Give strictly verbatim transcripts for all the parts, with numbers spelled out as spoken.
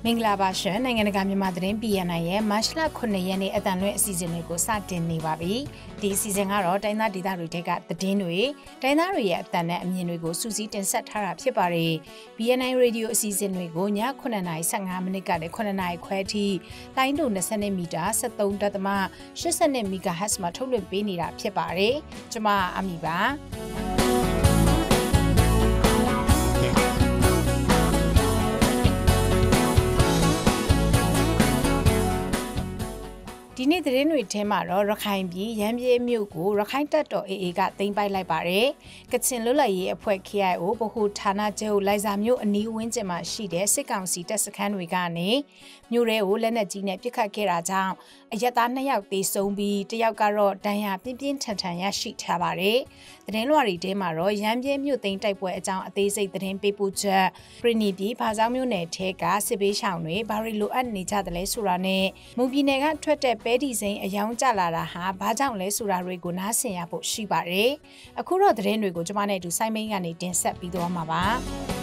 မင်္ဂလာပါရှင်နိုင်ငံတကာမြန်မာသတင်း P N I ရဲ့မတ်လခုနှစ်ရက်နေ့အတန်လွှင့်အစီအစဉ်တွေကိုစတင်နေပါပြီဒီအစီအစဉ်ကတော့တိုင်းသားဒေသတွေထက်ကသတင်းတွေတိုင်းသားတွေရဲ့အတန်နဲ့အမြင်တွေကိုစူးစီးတင်ဆက်ထားတာဖြစ်ပါတယ် P N I Radio အစီအစဉ်တွေကိုညခုနှစ်နာရီ၁၅မိနစ်ကနေခုနှစ်နာရီခွဲအထိလိုင်းတို၂၀မီတာ၁၃.၈၂ MHz မှာထုတ်လွှင့်ပေးနေတာဖြစ်ပါတယ်ကျွန်မအမီပါဒီနေ့သတင်းတွေထဲမှာတော့ရခိုင်ပြည်ရန်ပြေးမြို့ကိုရခိုင်တပ်တော် A A ကသိမ်းပိုက်လိုက်ပါတယ်။ကချင်လွတ်လပ်ရေးအဖွဲ့ K I O ဗဟိုဌာနချုပ်လိုင်ဇာမြို့အနီးဝန်းကျင်မှာရှိတဲ့စစ်ကောင်စီတပ်စခန်းတွေကနေမြို့ရဲကိုလက်နက်ကြီးနဲ့ပစ်ခတ်ခဲ့တာကြောင့်အရက်သားနှစ်ယောက်သေဆုံးပြီးတစ်ယောက်ကတော့ဒဏ်ရာပြင်းပြင်းထန်ထန်ရရှိထားပါတယ်။သတင်းလွှာတွေထဲမှာတော့ရန်ပြေးမြို့သိမ်းတိုက်ပွဲအကြောင်းအသေးစိတ်သတင်းပေးပို့ချက်ပြည်နီပြည်ဘာဆောင်မြို့နယ်ထဲကစစ်ပေးရှောင်တွေဘာတွေလိုအပ်နေကြတယ်လဲဆိုတာနဲ့မူပြည်နယ်ကထွက်တဲ့ပဲဒီစိန်အယောင်ကျလာတာဟာဘာကြောင့်လဲဆိုတာတွေကိုနားဆင်ရဖို့ရှိပါတယ်။အခုတော့သတင်းတွေကိုကျွန်မနဲ့အတူစိုင်းမင်းကနေတင်ဆက်ပြီးတော့မှာပါ။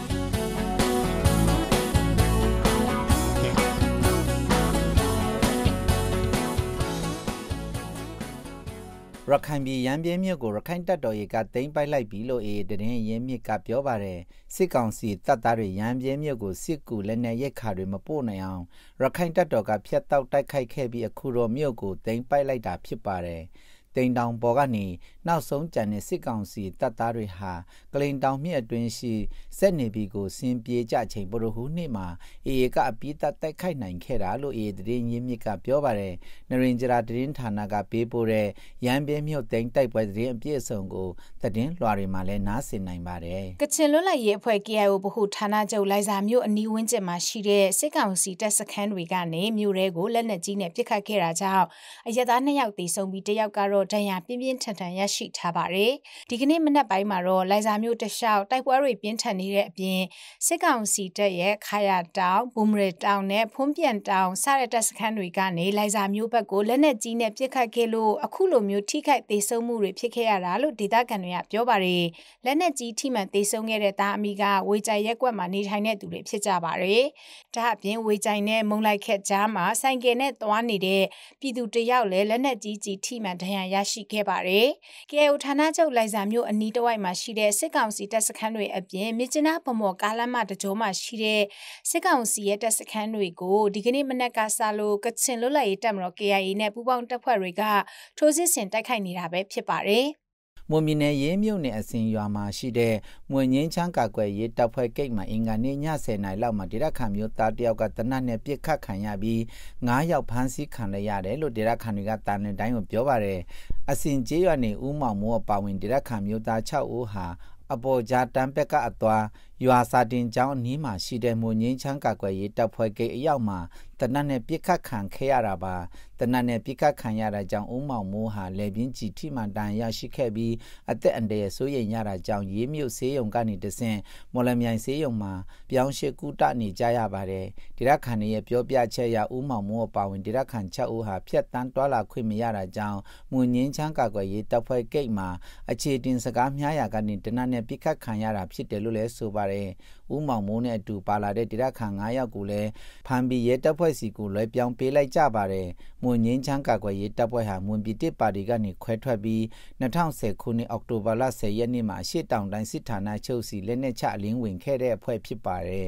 ရခိုင်ပြည်ရန်ပြင်းမြို့ကိုရခိုင်တပ်တော်ရေကသိမ်းပိုက်လိုက်ပြီလို့အေးသတင်းရင်းမြစ်ကပြောပါတယ်စစ်ကောင်စီတပ်သားတွေရန်ပြင်းမြို့ကိုစစ်ကူလက်နက်ရိတ်ခါတွေမပို့နိုင်အောင်ရခိုင်တပ်တော်ကဖျက်တောက်တိုက်ခိုက်ခဲ့ပြီးအခုတော့မြို့ကိုသိမ်းပိုက်လိုက်တာဖြစ်ပါတယ်တိန်တောင်ပေါ်ကနေနောက်ဆုံးကြံတဲ့စစ်ကောင်စီတပ်သားတွေဟာကလိန်တောင်မြစ်အတွင်းရှိစက်နေပြီကိုဆင်းပြေးကြချိန်ပရဟူနှစ်မှာအေအေကအပိတတိုက်ခိုက်နိုင်ခဲ့တာလို့အေသတင်းရင်းမြစ်ကပြောပါတယ်နရင်ဂျရာသတင်းဌာနကပေးပို့တဲ့ရန်ပြင်းမြို့သိမ်းတိုက်ပွဲသတင်းအပြည့်အစုံကိုသတင်းလွှာတွေမှာလည်းနားဆင်နိုင်ပါတယ်ကချင်လွတ်လပ်ရေးအဖွဲ့ K I O ဗဟိုဌာနချုပ်လိုင်ဇာမြို့အနီးဝန်းကျင်မှာရှိတဲ့စစ်ကောင်စီတပ်စခန်းတွေကနေမြို့ရဲကိုလက်နက်ကြီးနဲ့ပစ်ခတ်ခဲ့တာကြောင့်အရက်သားနှစ်ယောက်သေဆုံးပြီးတစ်ယောက်ကတော့ဒဏ်ရာပြင်းပြင်းထန်ထန်ရရှိထားပါတယ်။ဒီကနေ့မနက်ပိုင်းမှာတော့လိုင်ဇာမြို့တလျှောက်တိုက်ပွဲတွေပြင်းထန်နေတဲ့အပြင်စစ်ကောင်စီတပ်ရဲ့ခါရတောင်ဘူမရတောင်နဲ့ဖုံးပြန်တောင်စတဲ့တပ်စခန်းတွေကနေလိုင်ဇာမြို့ဘက်ကိုလက်နက်ကြီးနဲ့ပစ်ခတ်ခဲ့လို့အခုလိုမျိုးထိခိုက်သေဆုံးမှုတွေဖြစ်ခဲ့ရတာလို့ဒေသခံတွေကပြောပါတယ်။လက်နက်ကြီးထိမှန်သေဆုံးခဲ့တဲ့သားအမိကဝေကြိုင်ရက်ကွက်မှာနေထိုင်တဲ့သူတွေဖြစ်ကြပါတယ်။ဒါအပြင်ဝေကြိုင်နဲ့မုံလိုက်ခက်ကြားမှာဆိုင်ကယ်နဲ့သွားနေတဲ့ပြည်သူတယောက်လည်းလက်နက်ကြီးကြီးထိမှန်ဒဏ်ရာရရှိခဲ့ပါတယ်။ K I O ဌာနချုပ်လိုင်ဇာမြို့အနီးတစ်ဝိုက်မှာရှိတဲ့စစ်ကောင်စီတပ်စခန်းတွေအပြင်မြစ်ကျနာဗမော်ကားလမ်းမတကြောမှာရှိတဲ့စစ်ကောင်စီရဲ့တပ်စခန်းတွေကိုဒီကနေ့မနက်ကစလို့ကချင်လွတ်လပ်ရေးတပ်မတော် K I A နဲ့ပူးပေါင်းတပ်ဖွဲ့တွေကထိုးစစ်ဆင်တိုက်ခိုက်နေတာပဲဖြစ်ပါတယ်မွန်ပြည်နယ်ရေးမြို့နယ်အစင်ရွာမှာရှိတဲ့မွန်ငင်းချမ်းကာကွယ်ရေးတပ်ဖွဲ့ကိတ်မှာအင်္ဂါနေ့ညဆယ်နာရီလောက်မှာဒေသခံမျိုးသားတယောက်ကတနတ်နဲ့ပြစ်ခတ်ခံရပြီးငါးယောက်ဖမ်းဆီးခံရရတယ်လို့ဒေသခံတွေကတာဝန်တိုင်းကိုပြောပါတယ်အစင်ကျေးရွာနေဦးမောင်မိုးအပါဝင်ဒေသခံမျိုးသား၆ဦးဟာအပေါ်ကြားတန်းပက်ကအသွားရွာစာတင်ကျောင်းအနီးမှာရှိတဲ့မွန်ငင်းချမ်းကာကွယ်ရေးတပ်ဖွဲ့ကိတ်အရောက်မှာတနတ်နဲ့ပြစ်ခတ်ခံခဲ့ရတာပါတနတ်နဲ့ပြစ်ခတ်ခံရတာကြောင့်ဦးမောင်မိုးဟာလေပြင်းကြီးထိမှန်တန်ရရှိခဲ့ပြီးအသက်အန္တရာယ်ဆိုးရိမ်ရတာကြောင့်ရေးမြို့ဆေးရုံကနေတဆင့်မော်လမြိုင်ဆေးရုံမှာပြောင်းရွှေ့ကူတနေကြရပါတယ်ဒေသခံတွေရဲ့ပြောပြချက်အရဦးမောင်မိုးအပါဝင်ဒေသခံ၆ဦးဟာဖြတ်တန်းတွာလာခွင့်မရတာကြောင့်မွန်ငင်းချမ်းကာကွယ်ရေးတပ်ဖွဲ့ကိတ်မှာအခြေတင်စကားများရာကနေတနတ်နဲ့ပြစ်ခတ်ခံရတာဖြစ်တယ်လို့လည်းဆိုပါတယ်ဦးမောင်မိုးနဲ့အတူပါလာတဲ့ဒေသခံ၅ယောက်ကိုလည်းဖမ်းပြီးရဲတပ်ဖွဲ့စီကိုလွှဲပြောင်းပေးလိုက်ကြပါတယ်မွန်ငင်းချမ်းကာကွယ်ရေးတပ်ဖွဲ့ဟာမွန်ပြည်တစ်ပါတီကနေခွဲထွက်ပြီး၂၀၁၀ခုနှစ်အောက်တိုဘာလ၁၀ရက်နေ့မှာရှေ့တောင်တိုင်းစစ်ဌာနချုပ်စီလက်နက်ချအလင်းဝင်ခဲ့တဲ့အဖွဲ့ဖြစ်ပါတယ်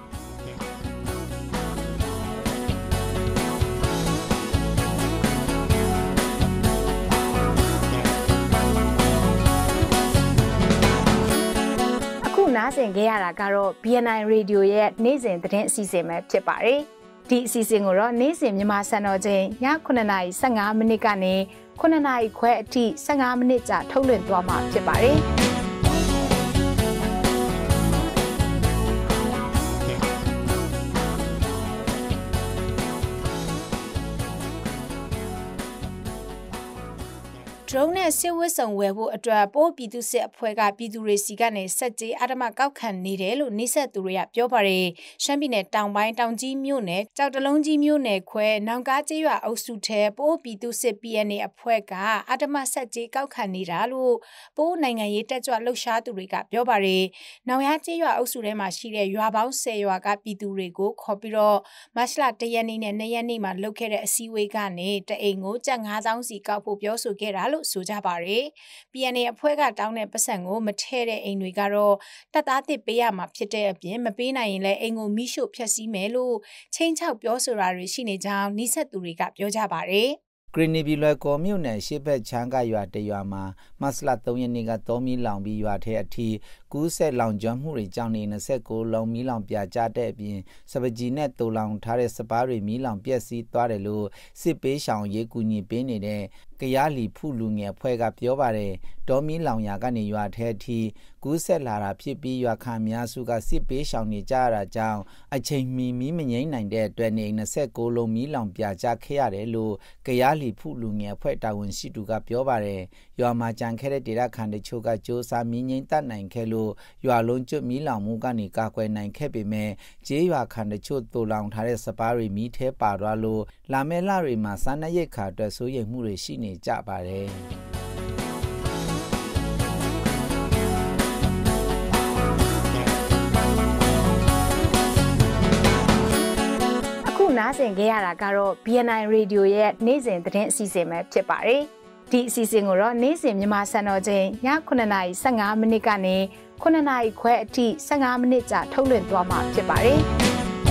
နားဆင်ခဲ့ရတာကတော့ P N I Radio ရဲ့နေ့စဉ်သတင်းအစီအစဉ်ပဲဖြစ်ပါတယ်။ဒီအစီအစဉ်ကိုတော့နေ့စဉ်မြန်မာစံတော်ချိန်ညခုနှစ်နာရီ၁၅မိနစ်ကနေခုနှစ်နာရီခွဲအထိ၁၅မိနစ်ကြာထုတ်လွှင့်သွားမှာဖြစ်ပါတယ်။ဒရုန်းနဲ့စစ်ဝတ်စုံဝယ်ဖို့အတွက်ပိုးပြည်သူစစ်အဖွဲ့ကပြည်သူတွေစီကနေစက်ကြီးအဓမ္မကောက်ခံနေတယ်လို့နှိစက်သူတွေကပြောပါတယ်ရှမ်းပြည်နယ်တောင်ပိုင်းတောင်ကြီးမြို့နယ်ကြောက်တလုံးကြီးမြို့နယ်ခွဲနောင်ကားကျေးရွာအုပ်စုထဲပိုးပြည်သူစစ် P N A အဖွဲ့ကအဓမ္မစက်ကြီးကောက်ခံနေတာလို့ပိုးနိုင်ငံရေးတက်ကြွလှုပ်ရှားသူတွေကပြောပါတယ်နောင်ရကျေးရွာအုပ်စုထဲမှာရှိတဲ့ရွာပေါင်းဆယ်ရွာကပြည်သူတွေကိုခေါ်ပြီးတော့မတ်လတရက်နေ့နဲ့နှစ်ရက်နေ့မှာလုပ်ခဲ့တဲ့အစည်းအဝေးကနေတအိမ်ကိုကျပ်ငါးသောင်းစီကောက်ဖို့ပြောဆိုခဲ့တာလို့ဆိုကြပါတယ်။ P N A အဖွဲ့ကတောင်းတဲ့ပတ်စံကိုမထဲ့တဲ့အိမ်တွေကတော့တပ်သားတစ်ပေးရမှာဖြစ်တဲ့အပြင်မပေးနိုင်ရင်လည်းအိမ်ကိုမိရှို့ဖျက်ဆီးမယ်လို့ချင်းချောက်ပြောဆိုတာတွေရှိနေကြောင်းနှိစက်သူတွေကပြောကြပါတယ်။ဂရီနီဘီလွယ်ကော်မြို့နယ်ရှေ့ဘက်ချမ်းကရွာတရွာမှာမတ်လသုံးရက်နေ့ကတောမီလောင်ပြီးရွာထဲအထိကူးဆက်လောင်ကျွမ်းမှုတွေကြောင့်နေ၂၉လုံးမီးလောင်ပြကြတဲ့အပြင်စပကြီးနဲ့တူလောင်ထားတဲ့စပားတွေမီးလောင်ပြက်စီးသွားတယ်လို့စစ်ပေးရှောင်ရေးကူညီပေးနေတဲ့ကရလီဖုလူငယ်အဖွဲ့ကပြောပါတယ်တောမီလောင်ရာကနေရွာထဲအထိကူးဆက်လာတာဖြစ်ပြီးရွာခံများစုကစစ်ပေးရှောင်နေကြရတာကြောင့်အချိန်မီမီးမငိမ့်နိုင်တဲ့အတွက်နေ၂၉လုံးမီးလောင်ပြကြခဲ့ရတယ်လို့ကရလီဖုလူငယ်အဖွဲ့တာဝန်ရှိသူကပြောပါတယ်ရွာမှာကြံခဲ့တဲ့ဒေသခံတချို့ကစ조사မီးငိမ့်တတ်နိုင်ခဲ့လို့ရွာလုံးကျွတ်မီးလောင်မှုကနေကာကွယ်နိုင်ခဲ့ပေမဲ့ကျေးရွာခံတချို့တူလောင်ထားတဲ့စပားတွေမီးထဲပါသွားလို့လာမဲ့လတွေမှာစားနပ်ရိက္ခာအတွက်စိုးရိမ်မှုတွေရှိနေကြပါတယ်နားဆင်ခဲ့ရတာကတော့ B N I Radio ရဲ့နေ့စဉ်သတင်းအစီအစဉ်ပဲဖြစ်ပါတယ်။ဒီအစီအစဉ်ကိုတော့နေ့စဉ်မြန်မာစံတော်ချိန်ညခုနှစ်နာရီဆယ့်ငါးမိနစ်ကနေခုနှစ်နာရီခွဲအထိဆယ့်ငါးမိနစ်ကြာထုတ်လွှင့်သွားမှာဖြစ်ပါတယ်။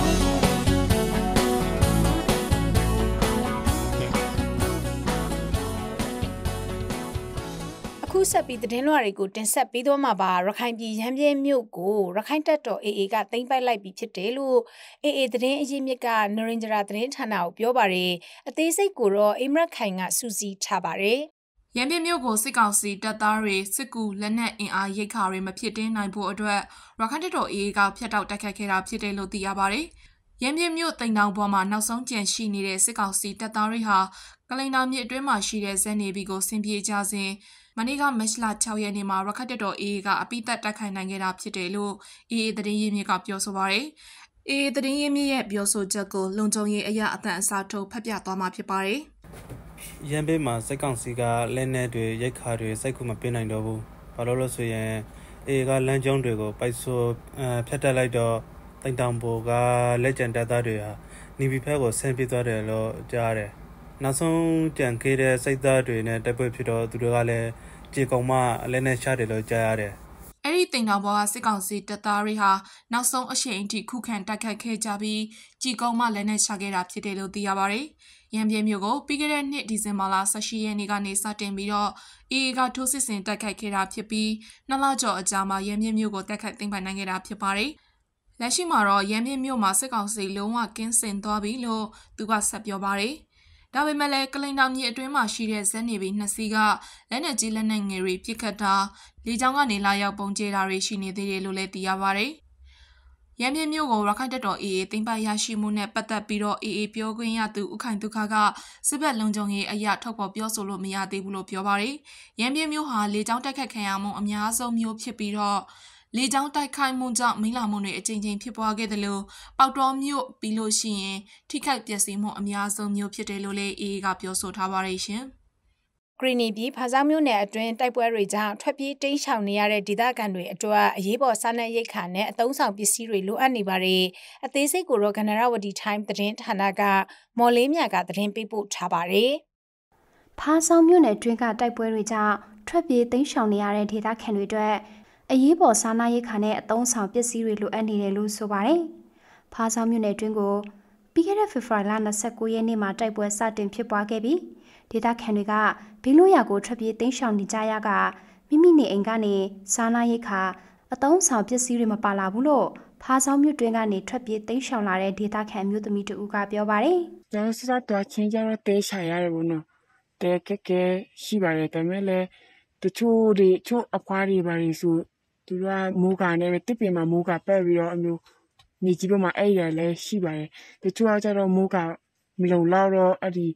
အခုဆက်ပြီးသတင်းလွှာတွေကိုတင်ဆက်ပေးသွားမှာပါရခိုင်ပြည်ရမ်းပြဲမြို့ကိုရခိုင်တပ်တော် A A ကသိမ်းပိုက်လိုက်ပြီးဖြစ်တယ်လို့ A A သတင်းအရင်းမြစ်ကနရင်ဂျရာသတင်းဌာနကိုပြောပါတယ်အသေးစိတ်ကိုတော့အိမရတ်ခိုင်ကစူးစီးထားပါတယ်ရန်ပြမြို့ကိုစစ်ကောင်စီတပ်သားတွေစစ်ကူလက်နက်အင်အားရိတ်ခါတွေမဖြစ်တင်းနိုင်ဖို့အတွက်ရခိုင်တပ်တော် A A ကဖျက်တောက်တိုက်ခတ်ခဲ့တာဖြစ်တယ်လို့သိရပါတယ်ရန်ပြမြို့တိမ်တောင်ပေါ်မှာနောက်ဆုံးကြံရှိနေတဲ့စစ်ကောင်စီတပ်သားတွေဟာကလိန်တောင်မြစ်အတွင်းမှာရှိတဲ့ဇက်နေဘီကိုဆင်ပြေကြစဉ်မနေ့ကမတ်လ၆ရက်နေ့မှာရခိုင်တပ်တော် A A ကအပိသက်တိုက်ခိုက်နိုင်ခဲ့တာဖြစ်တယ်လို့ A A သတင်းရင်းမြစ်ကပြောဆိုပါရယ်။ A A သတင်းရင်းမြစ်ရဲ့ပြောဆိုချက်ကိုလုံခြုံရေးအရာအသံအစားထုတ်ဖတ်ပြသွားမှာဖြစ်ပါတယ်။ရန်ဘေးမှာစိတ်ကောင်စီကလက်နက်တွေရိတ်ခါတွေစိတ်ကူမပေးနိုင်တော့ဘူး။ဘာလို့လဲဆိုရင် A A ကလမ်းကြောင်းတွေကိုပိုက်ဆိုဖျက်တက်လိုက်တော့တိမ်တောင်ပေါ်ကလက်ကျန်တပ်သားတွေဟာနေပြည်တော်ကိုဆင်းပြေးသွားတယ်လို့ကြားရတယ်။နောက်ဆုံးကြံခဲ့တဲ့စိတ်သားတွေနဲ့တိုက်ပွဲဖြစ်တော့သူတို့ကလည်းကြေကောင်မလည်းနဲ့ရှားတယ်လို့ကြားရတယ်။အဲ့ဒီတိမ်တောင်ပေါ်ကစစ်ကောင်စီတပ်သားတွေဟာနောက်ဆုံးအရှိန်အထိခုခံတိုက်ခတ်ခဲ့ကြပြီးကြေကောင်မလည်းနဲ့ရှားခဲ့တာဖြစ်တယ်လို့သိရပါတယ်။ရန်ပြဲမြို့ကိုပြီးခဲ့တဲ့နှစ်ဒီဇင်ဘာလ၁၈ရက်နေ့ကနေစတင်ပြီးတော့ A A ကထိုးစစ်ဆင်တိုက်ခိုက်ခဲ့တာဖြစ်ပြီးနှစ်လကျော်အကြာမှာရန်ပြဲမြို့ကိုတိုက်ခိုက်သိမ်းပိုက်နိုင်ခဲ့တာဖြစ်ပါတယ်။လက်ရှိမှာတော့ရန်ပြဲမြို့မှာစစ်ကောင်စီလုံးဝကင်းစင်သွားပြီလို့သူကဆက်ပြောပါတယ်။ဒါပေမဲ့လည်းကလိန်တောင်မြေအတွင်းမှာရှိတဲ့ဇက်နေဘီနှစ်စီးကလက်နက်ကြီးလက်နက်ငယ်တွေပြစ်ခတ်တာလေကြောင်းကနေလာရောက်ပုံကျဲတာတွေရှိနေသေးတယ်လို့လည်းသိရပါတယ်။ရန်ပြင်းမြို့ကိုရခိုင်တပ်တော် A A သိမ်းပိုက်ရရှိမှုနဲ့ပတ်သက်ပြီးတော့ A A ပြောခွင့်ရသူဦးခိုင်ဒုက္ခကစစ်ဘက်လုံခြုံရေးအရာထုတ်ဖော်ပြောဆိုလို့မရသေးဘူးလို့ပြောပါတယ်။ရန်ပြင်းမြို့ဟာလေကြောင်းတိုက်ခတ်ခံရမှုအများဆုံးမြို့ဖြစ်ပြီးတော့လေကြောင်းတိုက်ခိုက်မှုကြောင့်မိလာမှုတွေအကြိမ်ကြိမ်ဖြစ်ပွားခဲ့တယ်လို့ပေါတော်မြို့ပြီးလို့ရှိရင်ထိခိုက်ပျက်စီးမှုအများဆုံးမြို့ဖြစ်တယ်လို့လည်း A A ကပြောဆိုထားပါတယ်ရှင်။ဂရီနီပြည်ဖားဆောင်မြို့နယ်အတွင်းတိုက်ပွဲတွေကြောင့်ထွက်ပြေးတိမ်းရှောင်နေရတဲ့ဒေသခံတွေအတွက်အရေးပေါ်စားနပ်ရိက္ခာနဲ့အသုံးဆောင်ပစ္စည်းတွေလိုအပ်နေပါတယ်။အသေးစိတ်ကိုတော့ကနရဝတီ Time သတင်းဌာနကမော်လေးမြတ်ကသတင်းပေးပို့ထားပါတယ်။ဖားဆောင်မြို့နယ်အတွင်းကတိုက်ပွဲတွေကြောင့်ထွက်ပြေးတိမ်းရှောင်နေရတဲ့ဒေသခံတွေအတွက်အရေးပေါ်စားနပ်ရိက္ခာနဲ့အသုံးဆောင်ပစ္စည်းတွေလိုအပ်နေတယ်လို့ဆိုပါတယ်။ဖားဆောင်မြို့နယ်အတွင်းကိုပြီးခဲ့တဲ့ဖေဖော်ဝါရီလ၂၉ရက်နေ့မှာတိုက်ပွဲစတင်ဖြစ်ပွားခဲ့ပြီးဒေသခံတွေကဘေးလွတ်ရာကိုထွက်ပြေးတိမ်းရှောင်နေကြရကမိမိနေအိမ်ကနေစားနပ်ရိက္ခာအသုံးဆောင်ပစ္စည်းတွေမပါလာဘူးလို့ဖားဆောင်မြို့တွင်းကနေထွက်ပြေးတိမ်းရှောင်လာတဲ့ဒေသခံမျိုးသမီးတဦးကပြောပါတယ်။ကျွန်တော်စစတော့ချင်းကြတော့တေးချရတယ်ဘုနော်။တဲကဲကဲရှိပါတယ်ဒါပေမဲ့လည်းတချို့တွေချို့အဖွားတွေပါလေဆိုသူကမိုးကနဲ့တစ်ပင်မှာမိုးကပက်ပြီးတော့အမျိုးမြေကြီးပေါ်မှာအဲ့ရလည်းရှိပါတယ်တချို့ကကျတော့မိုးကမလုံလောက်တော့အဲ့ဒီ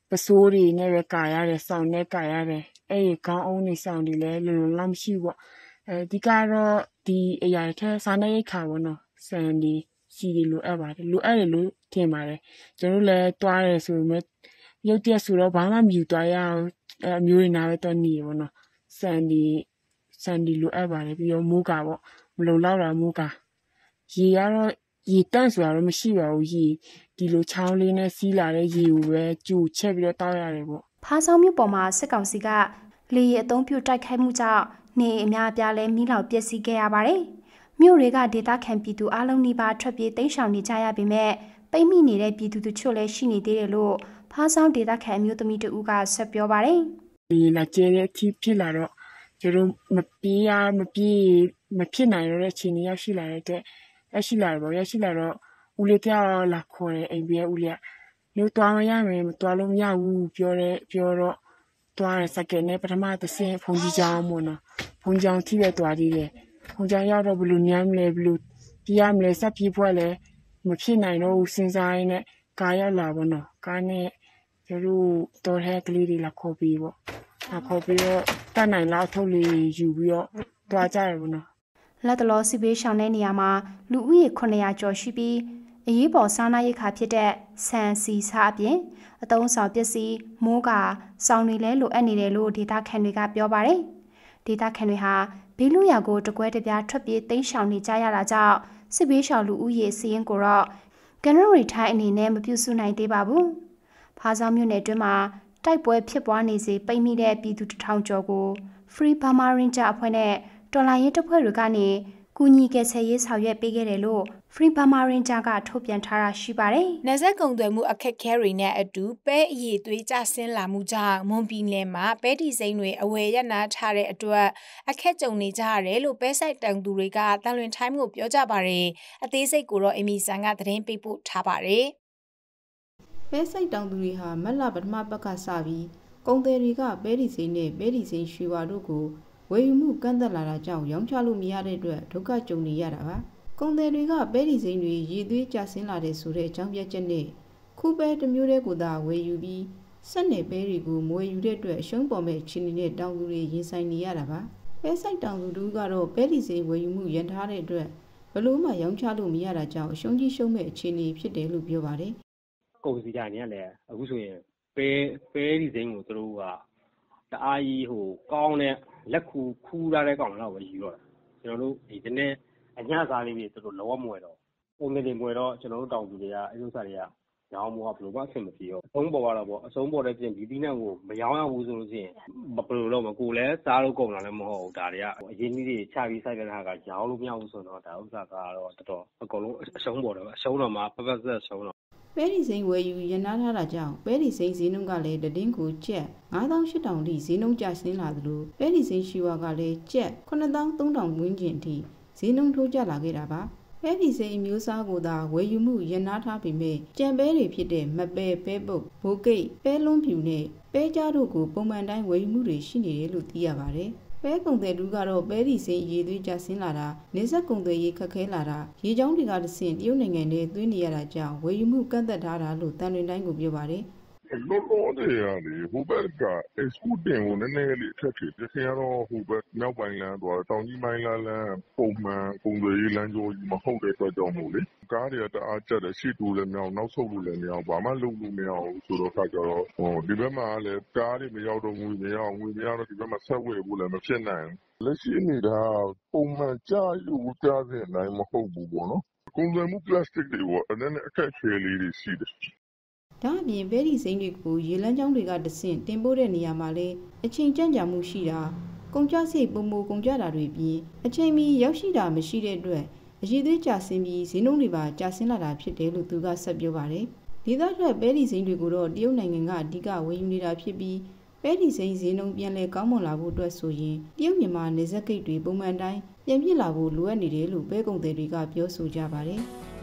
ပစိုးတွေနဲ့ပဲကာရတယ်ဆောင်းနဲ့ကာရတယ်အဲ့ဒီကောင်းအောင်နေဆောင်းတွေလည်းလုံလုံလောက်မရှိပေါ့အဲဒီကတော့ဒီအရာထက်စားနေခါပေါ့နော်စံဒီစီဒီလိုအပ်ပါတယ်လိုအပ်တယ်လို့ထင်ပါတယ်ကျွန်တော်လည်းတွားရဲဆိုမှရုပ်တက်ဆိုတော့ဘာမှမယူတွားရအောင်အမျိုးရင်းနာပဲတော့နေပေါ့နော်စံဒီစံဒီလိုအပ်ပါတယ်ပြီးတော့မိုးကာပေါ့မလုံလောက်တာမိုးကာရေကတော့ရေတန့်ဆိုတာတော့မရှိပါဘူးရေဒီလိုချောင်းလေးနဲ့စီးလာတဲ့ရေကိုပဲကျူချက်ပြီးတော့တောက်ရတယ်ပေါ့ဖားဆောင်မြို့ပေါ်မှာစစ်ကောင်စီကလေယာဉ်အုံပြုတိုက်ခိုက်မှုကြောင့်နေအများအပြားလဲမိလောက်ပျက်စီးခဲ့ရပါတယ်မြို့တွေကဒေသခံပြည်သူအလုံးနီးပါးထွက်ပြေးတိမ်းရှောင်နေကြရပေမဲ့ပိတ်မိနေတဲ့ပြည်သူတို့ချို့လည်းရှိနေသေးတယ်လို့ဖားဆောင်ဒေသခံအမျိုးသမီးတဦးကဆက်ပြောပါတယ်ဒီလာကျဲတဲ့အထိဖြစ်လာတော့ကျတို့မပြေးရမပြေးမဖြစ်နိုင်တော့တဲ့အခြေအနေရောက်ရှိလာတဲ့အတွက်ရရှိလာတော့ရရှိလာတော့ဦးလေးပြောလာခေါ်တယ်အိမ်ပြဦးလေးကလို့တွားမရမယ်မတွားလို့မရဘူးပြောတဲ့ပြောတော့တွားရစကနဲ့ပထမတစ်ဆင့်ဖုန်ကြီးကြောင်းမို့နော်ဖုန်ကြောင်းထိပဲတွားသေးတယ်ဖုန်ကြောင်းရောက်တော့ဘလူညမ်းမလဲဘလူပြရမလဲစပ်ပြေးဖွဲ့လဲမဖြစ်နိုင်တော့ဘူးစဉ်းစားရင်းနဲ့ကာရောက်လာပေါ့နော်ကားနဲ့ကျတို့တော်ထဲကလေးတွေလာခေါ်ပြီးပေါ့ခေါ်ပြီးတော့တတ်နိုင်လောက်ထုတ်လေးယူပြီးတော့တွားကြရပေါ့နော်လက်တလောစီဘေးရှောင်းတဲ့နေရာမှာလူဦးရေခုနှစ်ရာကျော်ရှိပြီးအရေးပေါ်စားနပ်ရိက္ခာဖြစ်တဲ့ဆန်စီစားအပြင်အသုံးဆောင်ပစ္စည်းမိုးကာစောင်းတွေလည်းလိုအပ်နေတယ်လို့ဒေသခံတွေကပြောပါတယ်ဒေသခံတွေဟာဘေးလူရာကိုတကွဲတပြားထွက်ပြေးတိမ်းရှောင်နေကြရတာကြောင့်စစ်ဘေးရှောင်လူဦးရေစီးရင်ကိုတော့ကန်ရိုရီထိုင်းအနေနဲ့မပြုစုနိုင်သေးပါဘူးဖားဆောင်မြို့နယ်အတွင်းမှာတိုက်ပွဲဖြစ်ပွားနေစေပိတ်မိတဲ့ပြည်သူတစ်ထောင်ကျော်ကို Free Burma Ranger အဖွဲ့နဲ့တော်လိုင်းရေးတပ်ဖွဲ့တွေကနေကူညီကယ်ဆယ်ရေးဆောင်ရွက်ပေးခဲ့တယ်လို့ Free Burma Ranger ကထုတ်ပြန်ထားတာရှိပါတယ်။နယ်စပ်ကုန်သွယ်မှုအခက်အခဲတွေနဲ့အတူပဲအည်သွေးကျဆင်းလာမှုကြောင့်မွန်ပြည်နယ်မှာပဲတီစိမ်းတွေအဝယ်ရနာထားတဲ့အတွက်အခက်ကြုံနေကြရတယ်လို့ပဲဆိုင်တောင်သူတွေကတန်လွင်ထိုင်းကိုပြောကြပါတယ်။အသေးစိတ်ကိုတော့အမီဆန်ကသတင်းပေးပို့ထားပါတယ်။ပဲဆိုင်တောင်သူတွေဟာမက်လပထမပတ်ကစပြီးကုန်သည်တွေကပဲတီစိမ်းနဲ့ပဲတီစိမ်းရွှေဝါတို့ကိုဝယ်ယူမှုကန့်သက်လာတာကြောင့်ရောင်းချလို့မရတဲ့အတွက်ဒုက္ခကြုံနေရတာပါ။ကုန်သည်တွေကပဲတီစိမ်းတွေရည်သွေးကျဆင်းလာတဲ့ဆိုတဲ့အကြောင်းပြချက်နဲ့ခုပဲတစ်မျိုးတည်းကိုသာဝယ်ယူပြီးဆက်နယ်ပဲတွေကိုမဝယ်ယူတဲ့အတွက်အရှုံးပေါ်မဲ့အခြေအနေနဲ့တောင်သူတွေရင်ဆိုင်နေရတာပါ။ပဲဆိုင်တောင်သူတို့ကတော့ပဲတီစိမ်းဝယ်ယူမှုရန်ထားတဲ့အတွက်ဘလို့မှရောင်းချလို့မရတာကြောင့်အရှုံးကြီးရှုံးမဲ့အခြေအနေဖြစ်တယ်လို့ပြောပါတယ်။ကုန်စည်တိုင်းကလည်းအခုဆိုရင်ပဲပဲတီစိမ်းကိုသူတို့ကတအားကြီးဟိုကောင်းတဲ့လက်ခုခူးထားတဲ့ကောင်တော့ပဲယူတော့တာကျွန်တော်တို့ဒီတနေ့အညစားလေးတွေသူတို့လောမွယ်တော့ပုံနေတွေမွယ်တော့ကျွန်တော်တို့တောင်သူတွေကအဲ့လိုစားတွေကရောင်းမို့ကဘယ်လိုမှအဆင်မပြေတော့အဆုံးပေါ်လာတော့ပေါ့အဆုံးပေါ်တဲ့ပြင်ဒီသီးနှံကိုမရောင်းရဘူးဆိုလို့ရှိရင်ဘယ်လိုလုပ်မကိုလည်းစားလို့ကုန်တာလည်းမဟုတ်ဘူးဒါတွေကအရင်ကြီးတွေချပြီးစိုက်တဲ့ဟာကရောင်းလို့မရဘူးဆိုတော့ဒါဥစ္စာကတော့တော်တော်အကုန်လုံးအရှုံးပေါ်တော့အရှုံးတော့မှပပဆက်ရှုံးတော့ပဲတီစိမ်းဝယ်ယူရနာထားတာကြောင့်ပဲတီစိမ်းဈေးနှုန်းကလည်းတည်င်းကိုကျပ်ငါးသောင်းရှစ်ထောင်ထိဈေးနှုန်းကျဆင်းလာသလိုပဲတီစိမ်းရှိဝါကလည်းကျပ်ခုနှစ်သောင်းသုံးထောင်ဝန်းကျင်ထိဈေးနှုန်းထိုးကျလာခဲ့တာပါပဲတီစိမ်းအမျိုးအစားကိုသာဝယ်ယူမှုရနာထားပေမဲ့ကြံပဲတွေဖြစ်တဲ့မပဲပဲပုတ်ဘိုးကိတ်ပဲလွန်းဖြူနဲ့ပဲကြားတို့ကိုပုံမှန်တိုင်းဝယ်ယူမှုတွေရှိနေတယ်လို့သိရပါတယ်ပဲကုန်သည်လူကတော့ပဲတီစိမ်းရေသွေးကျဆင်းလာတာနေဆက်ကုန်သည်ရေခက်ခဲလာတာရေချောင်းတွေကတဆင့်တရုတ်နိုင်ငံထဲသွင်းနေရတာကြောင့်ဝယ်ယူမှုကန့်သက်ထားတာလို့တန်လွင်တိုင်းကိုပြောပါတယ်လောလောဆယ်ကလေဟိုဘက်က export တင်ကိုနည်းနည်းလေးထက်ဖြစ်တယ်ခင်ဗျားတော့ဟိုဘက်မြောက်ပိုင်းလမ်းသွားတောင်ကြီးပိုင်းလမ်းလမ်းပုံမှန်ကုန်သွယ်ရေးလမ်းကြောကြီးမဟုတ်တဲ့အတွက်ကြောင့်မို့လေကားတွေကတအားကျတယ်ရှေ့တိုးလည်းမရအောင်နောက်ဆုတ်လို့လည်းမရအောင်ဘာမှလုပ်လို့မရအောင်ဆိုတော့ခါကြတော့ဟိုဒီဘက်မှာလည်းကားတွေမရောက်တော့ငွေမရအောင်ငွေမရတော့ဒီဘက်မှာဆက်ဝယ်ဖို့လည်းမဖြစ်နိုင်ဘူးလက်ရှိနေတာပုံမှန်ကြားလို့ကြားတဲ့အတိုင်းမဟုတ်ဘူးပေါ့နော်ကုန်သွယ်မှု plastic တွေပေါ့အဲ့ဒါနဲ့အခက်အခဲလေးတွေရှိတယ်ဒါအပြင်ပဲတီစိမ်းတွေကိုရေလန်းချောင်းတွေကတဆင့်တင်ပို့တဲ့နေရာမှာလည်းအချိန်ကြန့်ကြာမှုရှိတာကုန်ကျစရိတ်ပုံမကုန်ကျတာတွေပြီးအချိန်မီရောက်ရှိတာမရှိတဲ့အတွက်အရည်သွေးကျဆင်းပြီးဈေးနှုန်းတွေပါကျဆင်းလာတာဖြစ်တယ်လို့သူကဆက်ပြောပါတယ်ဒေသထွက်ပဲတီစိမ်းတွေကိုတော့တရုတ်နိုင်ငံကအဓိကဝယ်ယူနေတာဖြစ်ပြီးပဲတီစိမ်းဈေးနှုန်းပြန်လည်ကောင်းမွန်လာဖို့အတွက်ဆိုရင်တရုတ်မြန်မာနေဆက်ဂိတ်တွေပုံမှန်တိုင်းပြန်ပြစ်လာဖို့လိုအပ်နေတယ်လို့ပဲကုန်သည်တွေကပြောဆိုကြပါတယ်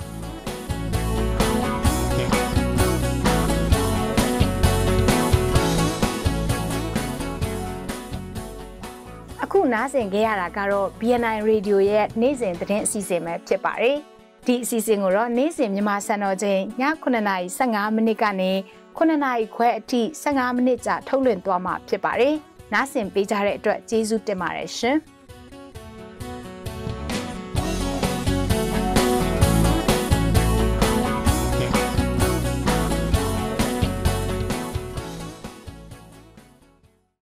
အခုနားဆင်ခဲ့ရတာကတော့ B N I Radio ရဲ့နေ့စဉ်သတင်းအစီအစဉ်ပဲဖြစ်ပါတယ်။ဒီအစီအစဉ်ကိုတော့နေ့စဉ်မြန်မာစံတော်ချိန်ညခုနှစ်နာရီဆယ့်ငါးမိနစ်ကနေခုနှစ်နာရီခွဲအထိဆယ့်ငါးမိနစ်ကြာထုတ်လွှင့်သွားမှာဖြစ်ပါတယ်။နားဆင်ပေးကြတဲ့အတွက်ကျေးဇူးတင်ပါတယ်ရှင်။